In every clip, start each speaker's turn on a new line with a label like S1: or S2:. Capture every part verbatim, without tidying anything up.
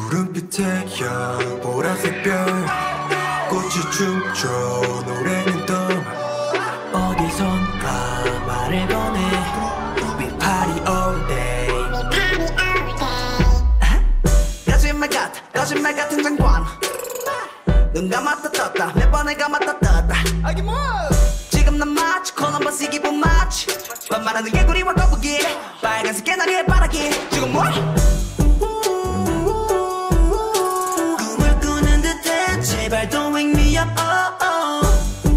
S1: 푸른빛의 양 보라색 별 꽃이 춤춰 노래는 또 어디선가 말을 꺼내 We party all day
S2: 거짓말 같아 거짓말 같은 장관 눈 감았다 떴다 몇 번을 감았다 떴다 지금 난 마치 콜럼버스 이 기분 마치 반말하는 개구리와 거북이 빨간색 개나리의 바라기 지금 뭐? 꿈을 꾸는 듯해 제발 don't wake me up oh, oh.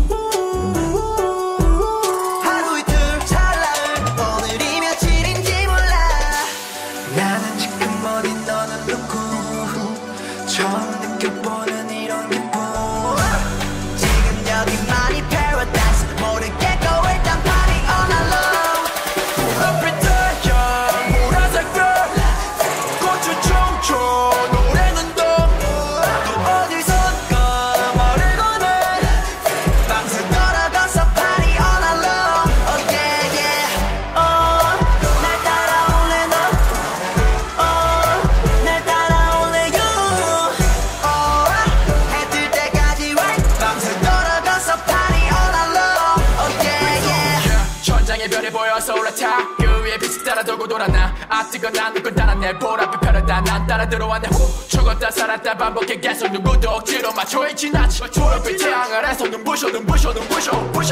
S2: 하루 이틀 찰나를 오늘이 며칠인지 몰라
S1: 나는 지금 어디 너는 누구 처음 느껴보는 이런 기분
S2: 지금 여기만이 paradise 모르겠고 일단 party all night long
S1: 푸른빛의 양 보라색 별 꽃이 춤춰 노래는 또
S2: 어디선가 말을 꺼내 밤새 돌아가서 party all night long oh yeah yeah oh 날 따라올래 너 oh 날 따라올래 you oh 해 뜰 때까지 right 밤새 돌아가서 party all night long oh yeah yeah
S3: 천장에 별이 보여서 올라타 그 위에 빛이 따라 돌고 돌아나 아 뜨거 난 누굴 따라 내 보랏빛 펴려다 난 따라 들어왔네 후 죽었다 살았다 반복해 계속 누구도 억지로 맞춰 있진 않지 초록빛 태양 아래서 눈부셔 눈부셔 눈부셔 부셔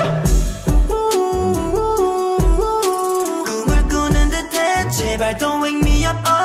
S2: 꿈을 꾸는 듯해 제발 don't wake me up